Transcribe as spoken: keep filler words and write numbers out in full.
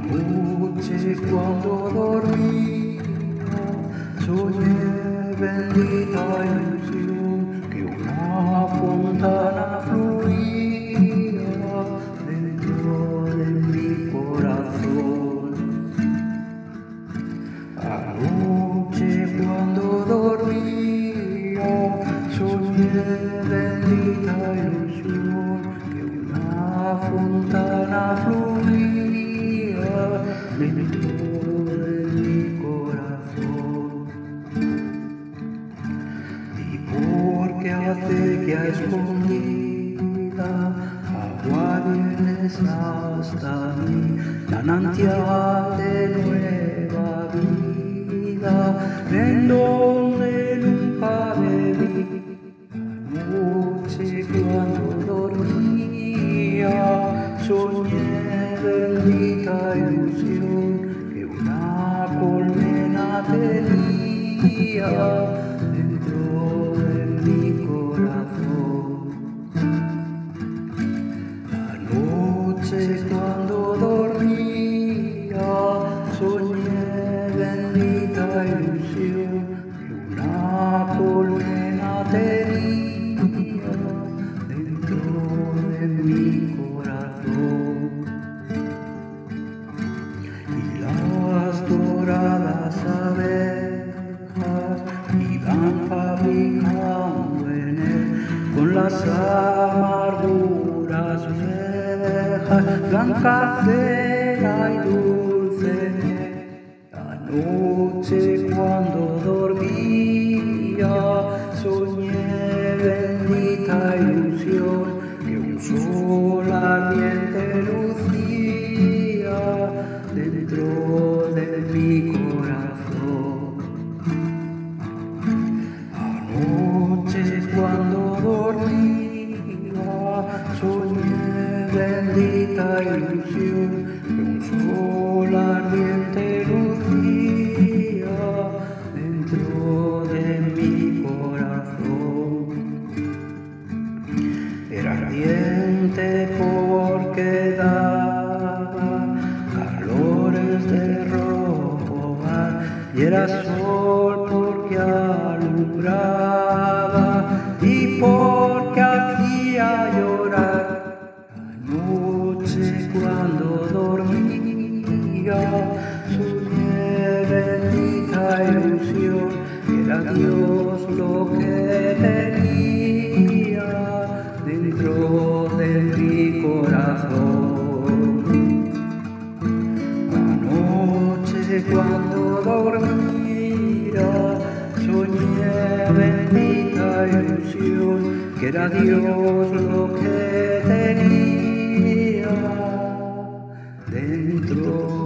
Anoche cuando dormía soñé bendita ilusión que una fontana fluía dentro de mi corazón. Anoche cuando dormía soñé bendita ilusión que una fontana fluía dentro de mi corazón. Y porque acequia escondida agua vienes hasta mí, manantial de nueva vida, en donde nunca bebí. Anoche cuando dormía soñé bendita ilusión que una colmena tenía dentro de mi corazón. Anoche cuando dormía soñé bendita ilusión que una colmena tenía dentro de mi corazón. Y las doradas abejas iban fabricando en él con las amarguras viejas, blanca cera y dulce miel. Anoche cuando dormía soñé bendita ilusión que un sol ardiente lucía dentro de mi corazón. Anoche cuando dormía soñé bendita ilusión que un sol ardiente lucía dentro de mi corazón. Era ardiente porque daba calores de robar y era sol porque alumbraba y porque hacía llorar. Anoche cuando dormía soñé bendita ilusión que era Dios lo que tenía dentro de mi corazón. Anoche cuando dormía soñé bendita ilusión que era Dios lo que tenía dentro